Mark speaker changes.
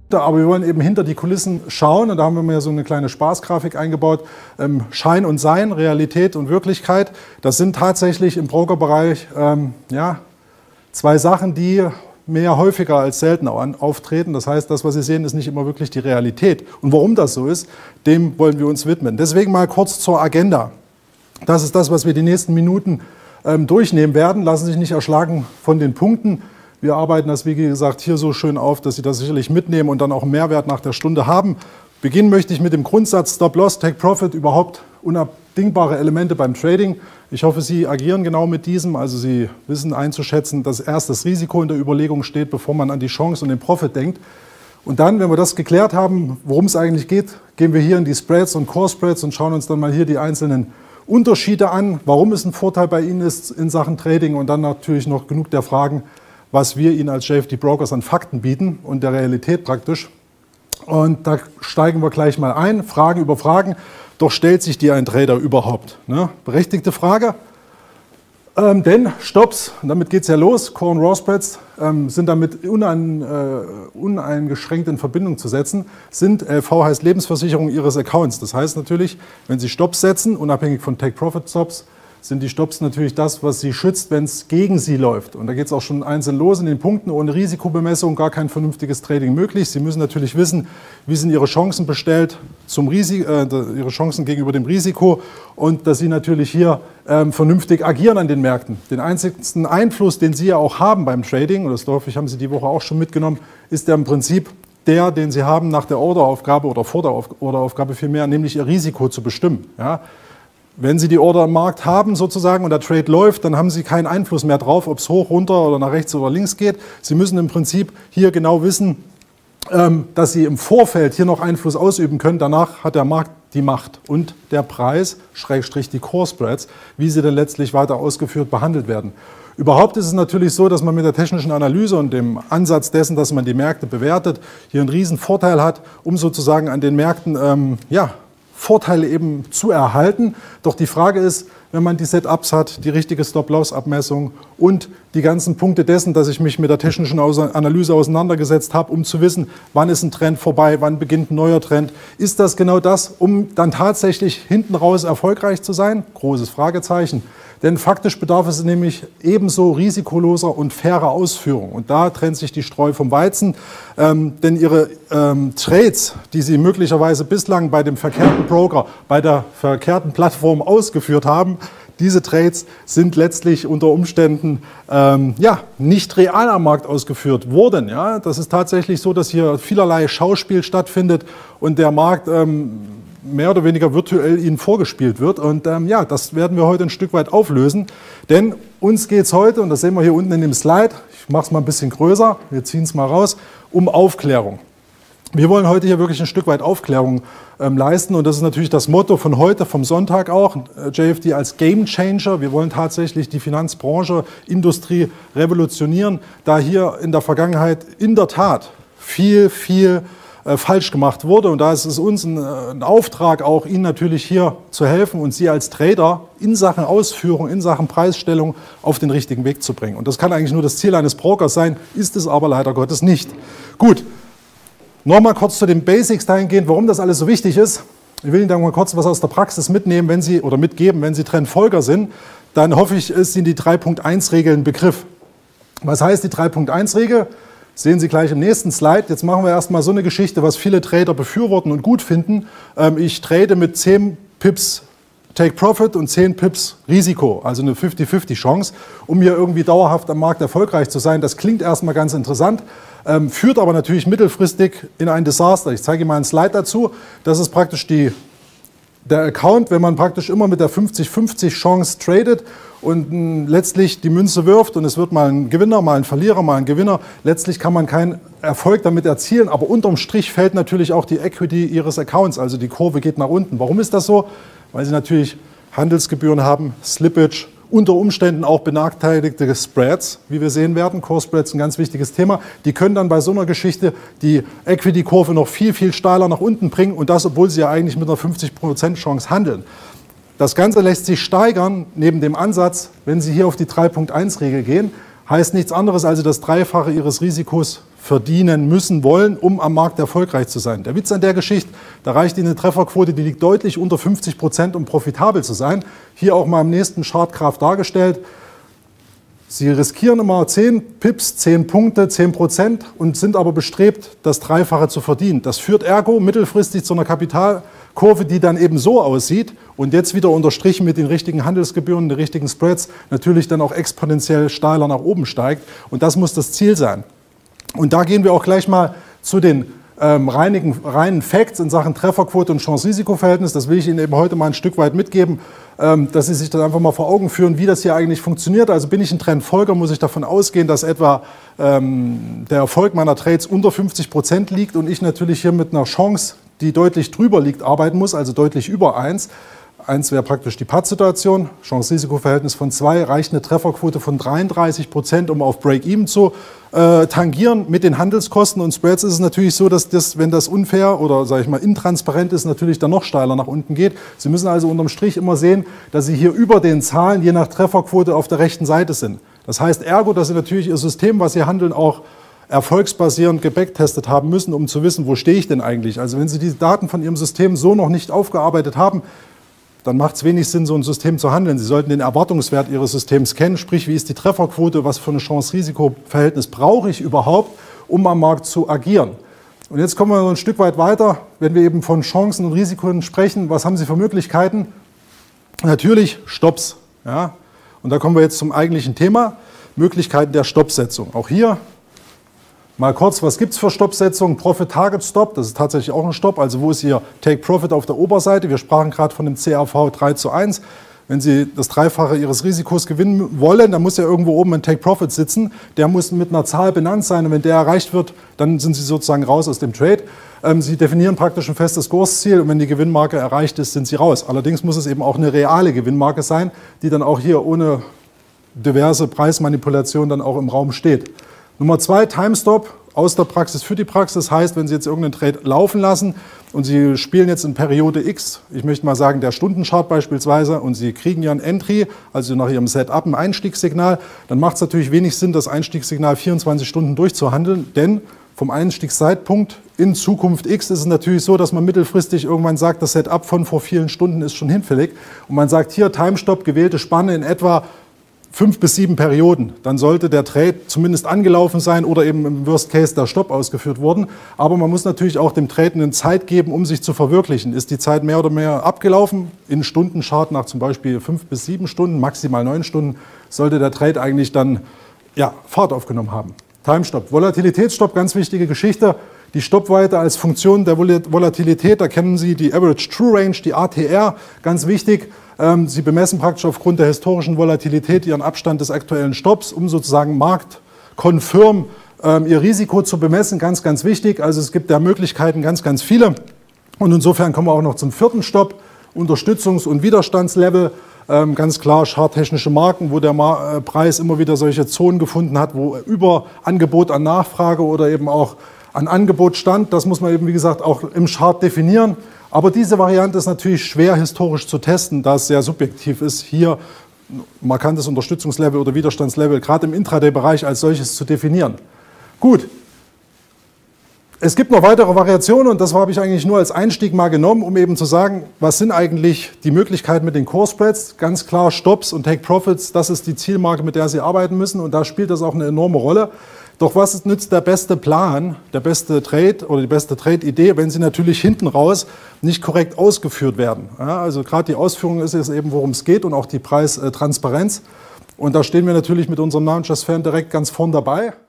Speaker 1: Aber wir wollen eben hinter die Kulissen schauen und da haben wir mir so eine kleine Spaßgrafik eingebaut. Schein und Sein, Realität und Wirklichkeit, das sind tatsächlich im Brokerbereich ja, zwei Sachen, die mehr häufiger als selten auftreten. Das heißt, das, was Sie sehen, ist nicht immer wirklich die Realität. Und warum das so ist, dem wollen wir uns widmen. Deswegen mal kurz zur Agenda. Das ist das, was wir die nächsten Minuten durchnehmen werden. Lassen Sie sich nicht erschlagen von den Punkten. Wir arbeiten das, wie gesagt, hier so schön auf, dass Sie das sicherlich mitnehmen und dann auch einen Mehrwert nach der Stunde haben. Beginnen möchte ich mit dem Grundsatz Stop-Loss, Take-Profit, überhaupt unabdingbare Elemente beim Trading. Ich hoffe, Sie agieren genau mit diesem, also Sie wissen einzuschätzen, dass erst das Risiko in der Überlegung steht, bevor man an die Chance und den Profit denkt. Und dann, wenn wir das geklärt haben, worum es eigentlich geht, gehen wir hier in die Spreads und Core-Spreads und schauen uns dann mal hier die einzelnen Unterschiede an, warum es ein Vorteil bei Ihnen ist in Sachen Trading und dann natürlich noch genug der Fragen, was wir Ihnen als JFD Brokers an Fakten bieten und der Realität praktisch. Und da steigen wir gleich mal ein, Fragen über Fragen. Doch stellt sich die ein Trader überhaupt? Ne? Berechtigte Frage. Denn Stops, damit geht es ja los, Core und Raw Spreads sind damit uneingeschränkt in Verbindung zu setzen. LV heißt Lebensversicherung Ihres Accounts. Das heißt natürlich, wenn Sie Stops setzen, unabhängig von Take-Profit-Stops, sind die Stops natürlich das, was Sie schützt, wenn es gegen Sie läuft. Und da geht es auch schon einzeln los in den Punkten. Ohne Risikobemessung gar kein vernünftiges Trading möglich. Sie müssen natürlich wissen, wie sind Ihre Chancen bestellt, Ihre Chancen gegenüber dem Risiko und dass Sie natürlich hier vernünftig agieren an den Märkten. Den einzigsten Einfluss, den Sie ja auch haben beim Trading, und das hoffe ich, haben Sie die Woche auch schon mitgenommen, ist der im Prinzip der, den Sie haben nach der Orderaufgabe oder vor der Orderaufgabe vielmehr, nämlich Ihr Risiko zu bestimmen. Ja? Wenn Sie die Order im Markt haben sozusagen und der Trade läuft, dann haben Sie keinen Einfluss mehr drauf, ob es hoch, runter oder nach rechts oder links geht. Sie müssen im Prinzip hier genau wissen, dass Sie im Vorfeld hier noch Einfluss ausüben können. Danach hat der Markt die Macht und der Preis, Schrägstrich die Core Spreads, wie sie dann letztlich weiter ausgeführt behandelt werden. Überhaupt ist es natürlich so, dass man mit der technischen Analyse und dem Ansatz dessen, dass man die Märkte bewertet, hier einen riesen Vorteil hat, um sozusagen an den Märkten Vorteile eben zu erhalten. Doch die Frage ist, wenn man die Setups hat, die richtige Stop-Loss-Abmessung und die ganzen Punkte dessen, dass ich mich mit der technischen Analyse auseinandergesetzt habe, um zu wissen, wann ist ein Trend vorbei, wann beginnt ein neuer Trend, ist das genau das, um dann tatsächlich hinten raus erfolgreich zu sein? Großes Fragezeichen. Denn faktisch bedarf es nämlich ebenso risikoloser und fairer Ausführung. Und da trennt sich die Spreu vom Weizen. Denn Ihre Trades, die Sie möglicherweise bislang bei dem verkehrten Broker, bei der verkehrten Plattform ausgeführt haben, diese Trades sind letztlich unter Umständen nicht real am Markt ausgeführt worden. Ja? Das ist tatsächlich so, dass hier vielerlei Schauspiel stattfindet und der Markt mehr oder weniger virtuell Ihnen vorgespielt wird. Und das werden wir heute ein Stück weit auflösen. Denn uns geht es heute, und das sehen wir hier unten in dem Slide, ich mache es mal ein bisschen größer, wir ziehen es mal raus, um Aufklärung. Wir wollen heute hier wirklich ein Stück weit Aufklärung leisten und das ist natürlich das Motto von heute, vom Sonntag auch, JFD als Game Changer. Wir wollen tatsächlich die Finanzbranche, Industrie revolutionieren, da hier in der Vergangenheit in der Tat viel falsch gemacht wurde. Und da ist es uns ein Auftrag, auch Ihnen natürlich hier zu helfen und Sie als Trader in Sachen Ausführung, in Sachen Preisstellung auf den richtigen Weg zu bringen. Und das kann eigentlich nur das Ziel eines Brokers sein, ist es aber leider Gottes nicht. Gut, nochmal kurz zu den Basics dahingehend, warum das alles so wichtig ist. Ich will Ihnen dann mal kurz was aus der Praxis mitnehmen, mitgeben, wenn Sie Trendfolger sind. Dann hoffe ich, ist Ihnen die 3.1-Regel ein Begriff. Was heißt die 3.1-Regel? Sehen Sie gleich im nächsten Slide. Jetzt machen wir erstmal so eine Geschichte, was viele Trader befürworten und gut finden. Ich trade mit 10 Pips Take Profit und 10 Pips Risiko, also eine 50-50 Chance, um hier irgendwie dauerhaft am Markt erfolgreich zu sein. Das klingt erstmal ganz interessant, führt aber natürlich mittelfristig in ein Desaster. Ich zeige Ihnen mal einen Slide dazu. Das ist praktisch der Account, wenn man praktisch immer mit der 50-50 Chance tradet und letztlich die Münze wirft und es wird mal ein Gewinner, mal ein Verlierer, mal ein Gewinner. Letztlich kann man keinen Erfolg damit erzielen, aber unterm Strich fällt natürlich auch die Equity Ihres Accounts, also die Kurve geht nach unten. Warum ist das so? Weil Sie natürlich Handelsgebühren haben, Slippage, unter Umständen auch benachteiligte Spreads, wie wir sehen werden. Core Spreads ein ganz wichtiges Thema. Die können dann bei so einer Geschichte die Equity-Kurve noch viel steiler nach unten bringen und das, obwohl sie ja eigentlich mit einer 50% Chance handeln. Das Ganze lässt sich steigern, neben dem Ansatz, wenn Sie hier auf die 3.1-Regel gehen. heißt nichts anderes, als das Dreifache ihres Risikos verdienen müssen wollen, um am Markt erfolgreich zu sein. Der Witz an der Geschichte, da reicht Ihnen eine Trefferquote, die liegt deutlich unter 50%, um profitabel zu sein. Hier auch mal im nächsten Chartgraph dargestellt. Sie riskieren immer 10 Pips, 10 Punkte, 10% und sind aber bestrebt, das Dreifache zu verdienen. Das führt ergo mittelfristig zu einer Kapitalkurve, die dann eben so aussieht und jetzt wieder unterstrichen mit den richtigen Handelsgebühren, den richtigen Spreads, natürlich dann auch exponentiell steiler nach oben steigt. Und das muss das Ziel sein. Und da gehen wir auch gleich mal zu den reinen Facts in Sachen Trefferquote und Chance-Risiko-Verhältnis. Das will ich Ihnen eben heute mal ein Stück weit mitgeben, dass Sie sich das einfach mal vor Augen führen, wie das hier eigentlich funktioniert. Also bin ich ein Trendfolger, muss ich davon ausgehen, dass etwa der Erfolg meiner Trades unter 50% liegt und ich natürlich hier mit einer Chance, die deutlich drüber liegt, arbeiten muss, also deutlich über 1. 1 wäre praktisch die Pattsituation, Chance-Risiko-Verhältnis von 2, reicht eine Trefferquote von 33%, um auf Break-Even zu tangieren. Mit den Handelskosten und Spreads ist es natürlich so, dass das, wenn das unfair oder sage ich mal intransparent ist, natürlich dann noch steiler nach unten geht. Sie müssen also unterm Strich immer sehen, dass Sie hier über den Zahlen je nach Trefferquote auf der rechten Seite sind. Das heißt ergo, dass Sie natürlich Ihr System, was Sie handeln, auch erfolgsbasierend gebacktestet haben müssen, um zu wissen, wo stehe ich denn eigentlich. Also wenn Sie diese Daten von Ihrem System so noch nicht aufgearbeitet haben, dann macht es wenig Sinn, so ein System zu handeln. Sie sollten den Erwartungswert Ihres Systems kennen, sprich, wie ist die Trefferquote, was für ein Chance-Risiko-Verhältnis brauche ich überhaupt, um am Markt zu agieren. Und jetzt kommen wir noch ein Stück weit weiter, wenn wir eben von Chancen und Risiken sprechen. Was haben Sie für Möglichkeiten? Natürlich Stops. Ja? Und da kommen wir jetzt zum eigentlichen Thema, Möglichkeiten der Stoppsetzung. Auch hier mal kurz, was gibt es für Stoppsetzungen? Profit-Target-Stop, das ist tatsächlich auch ein Stopp. Also wo ist Ihr Take-Profit auf der Oberseite? Wir sprachen gerade von dem CAV 3:1. Wenn Sie das Dreifache Ihres Risikos gewinnen wollen, dann muss ja irgendwo oben ein Take-Profit sitzen. Der muss mit einer Zahl benannt sein und wenn der erreicht wird, dann sind Sie sozusagen raus aus dem Trade. Sie definieren praktisch ein festes Kursziel und wenn die Gewinnmarke erreicht ist, sind Sie raus. Allerdings muss es eben auch eine reale Gewinnmarke sein, die dann auch hier ohne diverse Preismanipulation dann auch im Raum steht. Nummer 2, Timestop, aus der Praxis für die Praxis, heißt, wenn Sie jetzt irgendeinen Trade laufen lassen und Sie spielen jetzt in Periode X, ich möchte mal sagen der Stundenchart beispielsweise, und Sie kriegen ja ein Entry, also nach Ihrem Setup ein Einstiegssignal, dann macht es natürlich wenig Sinn, das Einstiegssignal 24 Stunden durchzuhandeln, denn vom Einstiegszeitpunkt in Zukunft X ist es natürlich so, dass man mittelfristig irgendwann sagt, das Setup von vor vielen Stunden ist schon hinfällig und man sagt hier Timestop, gewählte Spanne in etwa 5 bis 7 Perioden, dann sollte der Trade zumindest angelaufen sein oder eben im Worst Case der Stopp ausgeführt worden. Aber man muss natürlich auch dem Trade eine Zeit geben, um sich zu verwirklichen. Ist die Zeit mehr oder mehr abgelaufen? In Stundenchart nach zum Beispiel 5 bis 7 Stunden, maximal 9 Stunden, sollte der Trade eigentlich dann ja, Fahrt aufgenommen haben. Timestop, Volatilitätsstopp, ganz wichtige Geschichte. Die Stoppweite als Funktion der Volatilität, da kennen Sie die Average True Range, die ATR, ganz wichtig. Sie bemessen praktisch aufgrund der historischen Volatilität Ihren Abstand des aktuellen Stopps, um sozusagen marktkonfirm Ihr Risiko zu bemessen. Ganz, ganz wichtig. Also es gibt da Möglichkeiten ganz, ganz viele. Und insofern kommen wir auch noch zum 4. Stopp, Unterstützungs- und Widerstandslevel. Ganz klar charttechnische Marken, wo der Preis immer wieder solche Zonen gefunden hat, wo über Angebot an Nachfrage oder eben auch an Angebot stand. Das muss man eben, wie gesagt, auch im Chart definieren. Aber diese Variante ist natürlich schwer historisch zu testen, da es sehr subjektiv ist, hier markantes Unterstützungslevel oder Widerstandslevel gerade im Intraday-Bereich als solches zu definieren. Gut, es gibt noch weitere Variationen und das habe ich eigentlich nur als Einstieg mal genommen, um eben zu sagen, was sind eigentlich die Möglichkeiten mit den Core Spreads? Ganz klar Stops und Take Profits, das ist die Zielmarke, mit der Sie arbeiten müssen und da spielt das auch eine enorme Rolle. Doch was nützt der beste Plan, der beste Trade oder die beste Trade-Idee, wenn sie natürlich hinten raus nicht korrekt ausgeführt werden? Ja, also gerade die Ausführung ist es eben, worum es geht und auch die Preistransparenz. Und da stehen wir natürlich mit unserem Namen Just Fan direkt ganz vorn dabei.